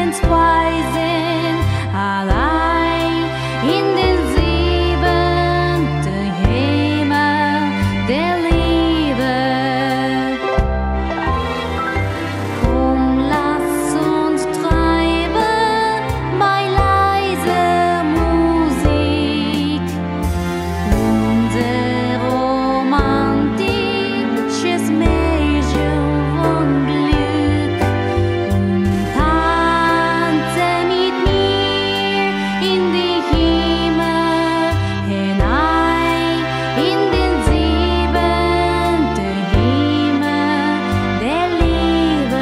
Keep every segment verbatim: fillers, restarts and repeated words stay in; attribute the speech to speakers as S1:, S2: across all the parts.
S1: uns zwei sind, allein in den siebenten Himmel der Liebe. Komm, lass uns treiben bei leiser Musik unser romantisches Märchen von Glück und tanze mit mir in die Himmel hinein, in den siebenten Himmel der Liebe.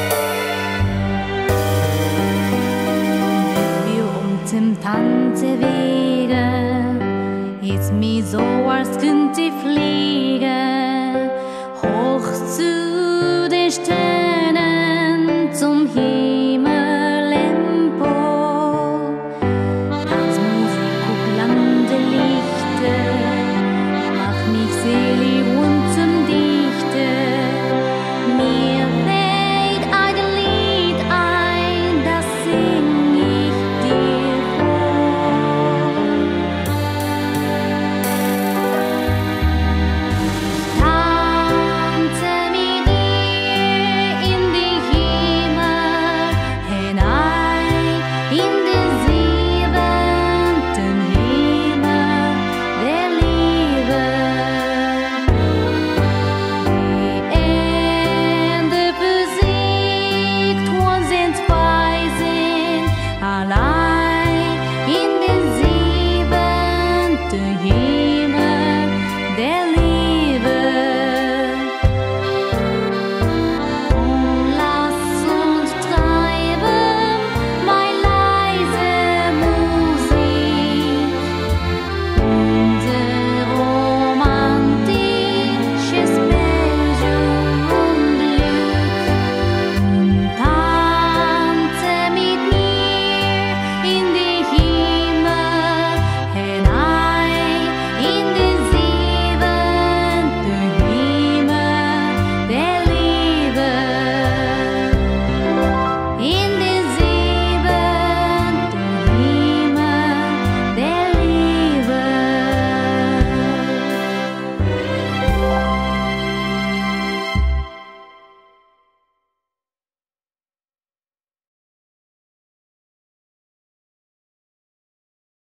S1: Wir unten tanzen wir